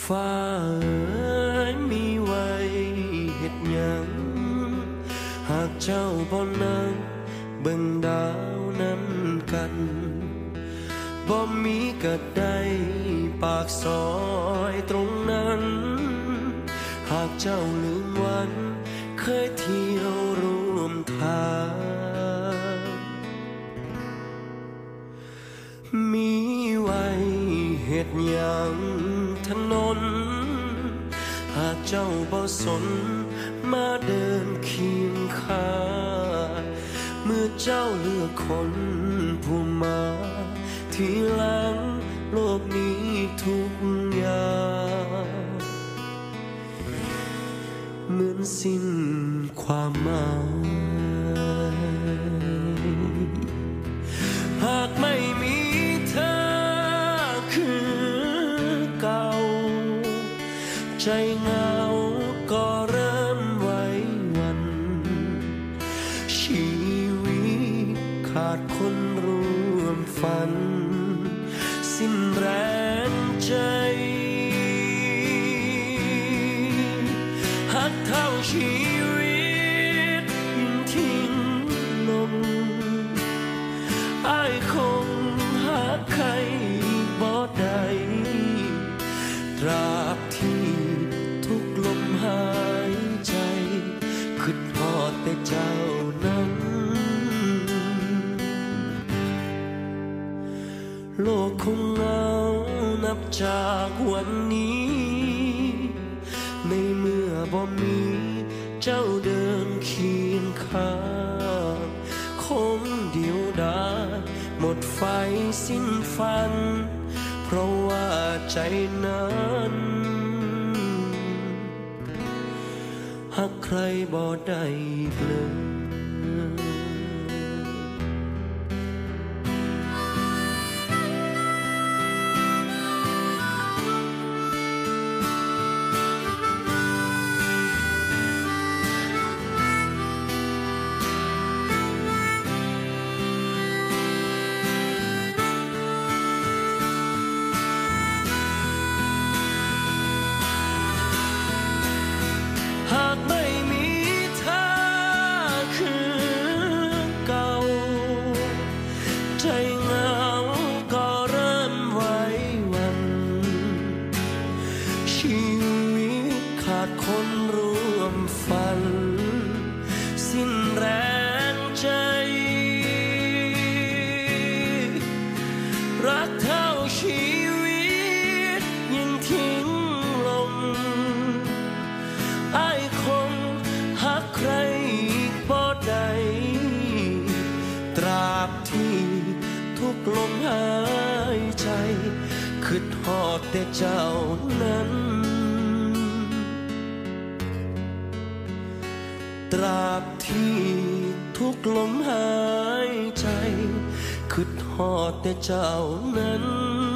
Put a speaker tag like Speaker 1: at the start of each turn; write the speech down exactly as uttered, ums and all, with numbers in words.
Speaker 1: ฟ้าเอ๋ยมีไว้เฮ็ดหยังหากเจ้าบ่นั่งเบิ่งดาวนำกันบ่มีก็ได้ปากซอยตรงนั้นหากเจ้าลืมวันเคยเที่ยวร่วมทางมีไว้เฮ็ดหยังถนนหากเจ้าบ่สนมาเดินเคียงข้างเมื่อเจ้าเลือกคนผู้มาทีหลังโลกนี้ทุกอย่างเหมือนสิ้นความหมายหากไม่มีเธอคือเก่าใจเหงาก็เริ่มไว้วันชีวิตขาดคนร่วมฝันสิ้นแรงใจหักเท่าชีวิตยิ่งทิ้งลงอ้ายคงหาใครบ่ได้ตราบที่ทุกลมหายใจคิดฮอดแต่เจ้านั้นโลกคงเหงานับจากวันนี้ในเมื่อบ่มีเจ้าเดินเคียงข้างคงเดียวดายหมดไฟสิ้นฝันเพราะว่าใจนั้นหากใครบ่ได้เปลือยหากไม่มีเธอคือเก่าใจเหงาก็เริ่มไว้วันชีวิตขาดคนร่วมฝันสิ้นแรงใจรักเท่าชีวิตยิ่งทิ้งลงอ้ายคงหาใครบ่ได้ตราบที่ทุกลมหายใจคิดฮอดแต่เจ้านั้นตราบที่ทุกลมหายใจคิดฮอดแต่เจ้านั้น